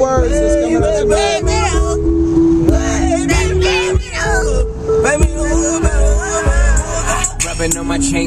words that's coming out your mouth. Rubbing on my chain.